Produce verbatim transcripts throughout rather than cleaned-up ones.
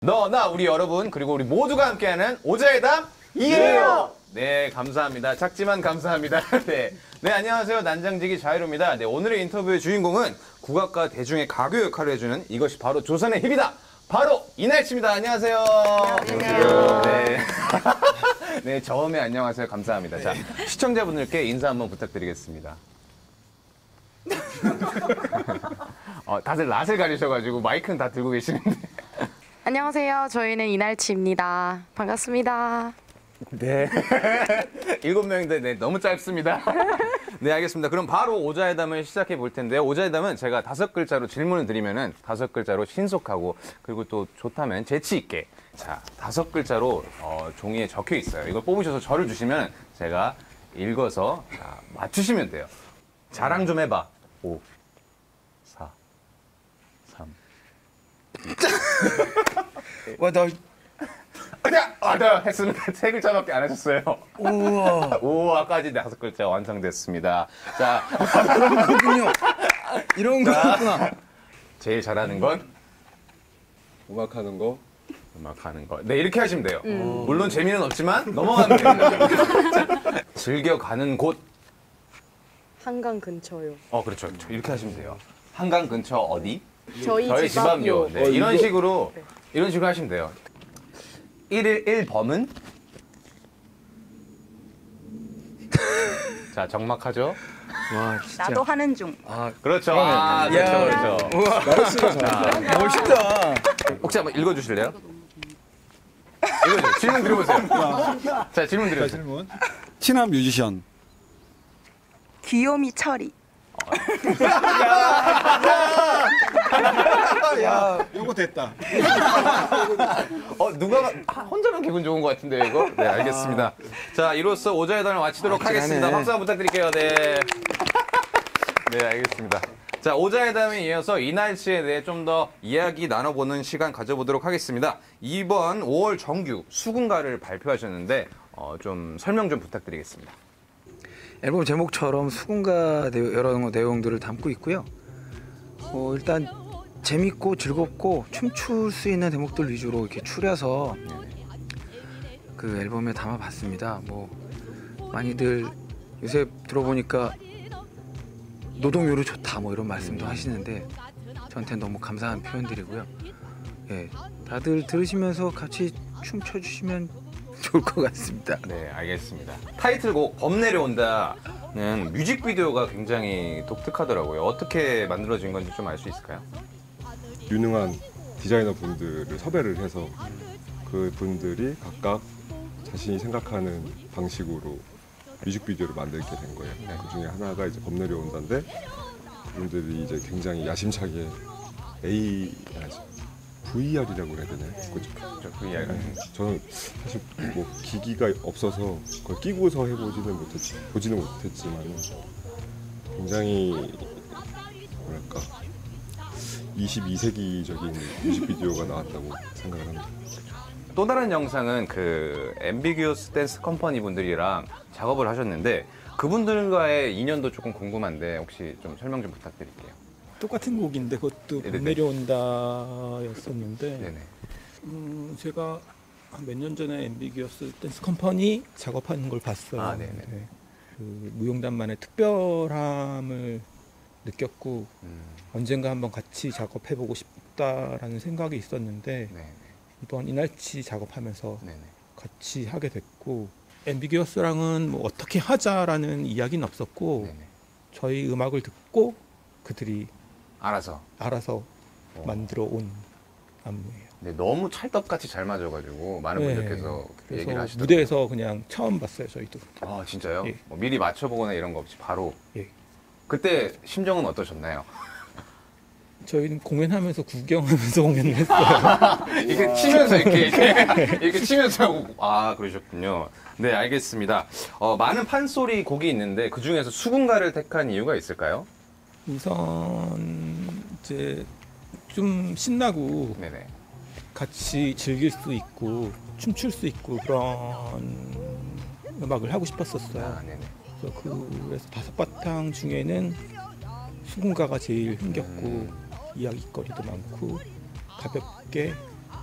너, 나, 우리 여러분 그리고 우리 모두가 함께하는 오자의 담 이에요. 네, 감사합니다. 작지만 감사합니다. 네, 네 안녕하세요. 난장지기 자이로입니다. 네, 오늘의 인터뷰의 주인공은 국악과 대중의 가교 역할을 해주는 이것이 바로 조선의 힙이다. 바로 이날치입니다. 안녕하세요. 안녕하세요. 네. 네, 처음에 안녕하세요. 감사합니다. 자, 시청자분들께 인사 한번 부탁드리겠습니다. 어, 다들 낯을 가리셔가지고 마이크는 다 들고 계시는데. 안녕하세요. 저희는 이날치입니다. 반갑습니다. 네. 일곱 명인데 네, 너무 짧습니다. 네, 알겠습니다. 그럼 바로 오자회담을 시작해 볼 텐데요. 오자회담은 제가 다섯 글자로 질문을 드리면은 다섯 글자로 신속하고 그리고 또 좋다면 재치 있게 자 다섯 글자로 어, 종이에 적혀 있어요. 이걸 뽑으셔서 저를 주시면 제가 읽어서 자, 맞추시면 돼요. 자랑 좀 해봐. 오, 사, 삼. 와, 나 자, 아, 나 횟수는 세 글자밖에 안 하셨어요. 우와. 우와까지 다섯 글자 완성됐습니다. 자, 이런 거군요. 이런 거였구나. 제일 잘하는 건 음악하는 거. 음악하는 거. 네, 이렇게 하시면 돼요. 물론 재미는 없지만 넘어가면 됩니다. 자, 즐겨가는 곳. 한강 근처요. 어, 그렇죠. 이렇게 하시면 돼요. 한강 근처 어디? 저희, 저희 집 앞요. 네, 어, 이런 이거- 식으로 이런 식으로 하시면 돼요. 일일 일 범은 자, 적막하죠? 와, 진짜. 나도 하는 중. 아, 그렇죠. 아, 그렇죠. 야. 그렇죠. 우와, 날씨가 잘한다. 멋있다. 혹시 한번 읽어주실래요? 읽어주세요. 질문 드려보세요. 자, 질문 드려보세요. 질문. 친한 뮤지션. 귀요미 처리. 야, 요거 됐다. 어, 누가, 아, 혼자만 기분 좋은 것 같은데요, 이거? 네, 알겠습니다. 자, 이로써 오자회담을 마치도록 아, 하겠습니다. 잘하네. 박수 한번 부탁드릴게요, 네. 네, 알겠습니다. 자, 오자회담에 이어서 이날치에 대해 좀 더 이야기 나눠보는 시간 가져보도록 하겠습니다. 이번 오월 정규 수군가를 발표하셨는데, 어, 좀 설명 좀 부탁드리겠습니다. 앨범 제목처럼 수군가 내- 여러 내용들을 담고 있고요. 어, 일단 재밌고 즐겁고 춤출 수 있는 대목들 위주로 이렇게 추려서 그 앨범에 담아봤습니다. 뭐 많이들 요새 들어보니까 노동요로 좋다 뭐 이런 말씀도 하시는데 저한테 너무 감사한 표현들이고요. 예, 다들 들으시면서 같이 춤춰 주시면 좋을 것 같습니다. 네, 알겠습니다. 타이틀곡 범 내려온다는 뮤직비디오가 굉장히 독특하더라고요. 어떻게 만들어진 건지 좀 알 수 있을까요? 유능한 디자이너 분들을 섭외를 해서 그 분들이 각각 자신이 생각하는 방식으로 뮤직비디오를 만들게 된 거예요. 그 중에 하나가 이제 범 내려온다인데 그분들이 이제 굉장히 야심차게 A 브이알이라고 해야 되나요? 그죠? 저 브이알. 네, 저는 사실 뭐 기기가 없어서 그걸 끼고서 해보지는 못했 보지는 못했지만 굉장히 뭐랄까 이십이 세기적인 뮤직비디오가 나왔다고 생각을 합니다. 또 다른 영상은 그 앰비규어스 댄스 컴퍼니 분들이랑 작업을 하셨는데 그분들과의 인연도 조금 궁금한데 혹시 좀 설명 좀 부탁드릴게요. 똑같은 곡인데 그것도 네네네. 봄 내려온다였었는데 네네. 음, 제가 한 몇 년 전에 앰비기어스 댄스 컴퍼니 작업하는 걸 봤어요. 아, 네네. 네. 그 무용단만의 특별함을 느꼈고 음, 언젠가 한번 같이 작업해보고 싶다라는 생각이 있었는데 네, 이번 이날치 작업하면서 네네. 같이 하게 됐고 앰비기어스랑은 뭐 어떻게 하자라는 이야기는 없었고 네네. 저희 음악을 듣고 그들이 알아서. 알아서 어. 만들어 온 안무예요. 네, 너무 찰떡같이 잘 맞아가지고 많은 네. 분들께서 그래서 얘기를 하시더라고요. 무대에서 그냥 처음 봤어요, 저희도. 아, 진짜요? 예. 뭐 미리 맞춰보거나 이런 거 없이 바로. 예. 그때 심정은 어떠셨나요? 저희는 공연하면서 구경하면서 공연을 했어요. 이렇게 치면서 이렇게 이렇게, 이렇게 치면서 하고 아 그러셨군요. 네, 알겠습니다. 어, 많은 판소리 곡이 있는데 그 중에서 수군가를 택한 이유가 있을까요? 우선 이제 좀 신나고 네네. 같이 즐길 수 있고 춤출 수 있고 그런 음악을 하고 싶었었어요. 아, 네네. 그래서, 그래서 다섯 바탕 중에는 수군가가 제일 흥겹고 음. 이야기거리도 많고 가볍게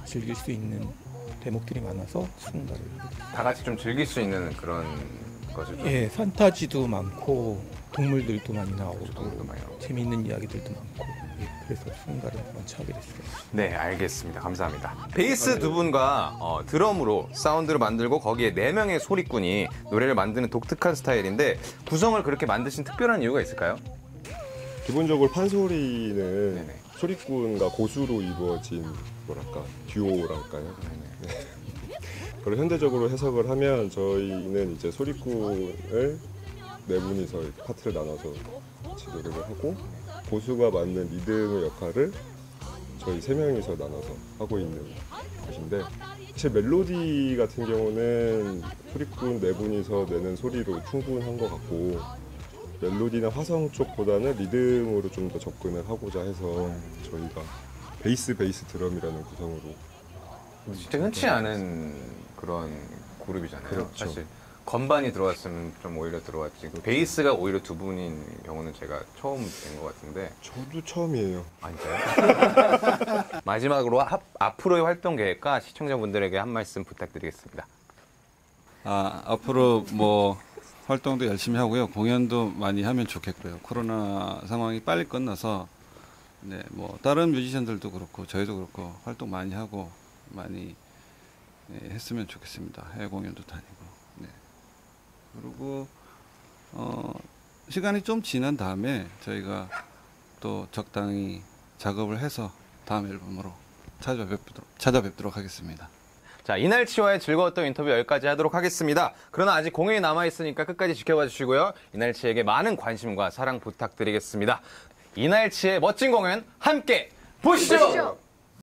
즐길 수 있는 대목들이 많아서 수군가를 다 같이 좀 즐길 수 있는 그런 거죠. 좀. 예, 판타지도 많고 동물들도 많이 나오고 동물도 많이 나오고. 재미있는 이야기들도 많고 예, 그래서 수군가를 먼저 하게 됐어요. 네, 알겠습니다. 감사합니다. 베이스 두 분과 어, 드럼으로 사운드를 만들고 거기에 네 명의 소리꾼이 노래를 만드는 독특한 스타일인데 구성을 그렇게 만드신 특별한 이유가 있을까요? 기본적으로 판소리는 네네. 소리꾼과 고수로 이루어진 뭐랄까 듀오랄까요? 네. 그걸 현대적으로 해석을 하면 저희는 이제 소리꾼을 네 분이서 파트를 나눠서 같이 노래를 하고 고수가 맡는 리듬의 역할을 저희 세 명이서 나눠서 하고 있는 것인데 제 멜로디 같은 경우는 소리꾼 네 분이서 내는 소리로 충분한 것 같고 멜로디나 화성 쪽보다는 리듬으로 좀 더 접근을 하고자 해서 저희가 베이스 베이스 드럼이라는 구성으로 진짜 흔치 않은 그런 그룹이잖아요. 그렇죠. 사실 건반이 들어왔으면 좀 오히려 들어왔지. 베이스가 오히려 두 분인 경우는 제가 처음 된 것 같은데. 저도 처음이에요. 아닌가요? 마지막으로 합- 앞으로의 활동 계획과 시청자분들에게 한 말씀 부탁드리겠습니다. 아, 앞으로 뭐 활동도 열심히 하고요. 공연도 많이 하면 좋겠고요. 코로나 상황이 빨리 끝나서 네, 뭐 다른 뮤지션들도 그렇고 저희도 그렇고 활동 많이 하고 많이 네, 했으면 좋겠습니다. 해외 공연도 다니고. 네. 그리고 어, 시간이 좀 지난 다음에 저희가 또 적당히 작업을 해서 다음 앨범으로 찾아뵙도록, 찾아뵙도록 하겠습니다. 자, 이날치와의 즐거웠던 인터뷰 여기까지 하도록 하겠습니다. 그러나 아직 공연이 남아있으니까 끝까지 지켜봐 주시고요. 이날치에게 많은 관심과 사랑 부탁드리겠습니다. 이날치의 멋진 공연 함께 보시죠! 보시죠.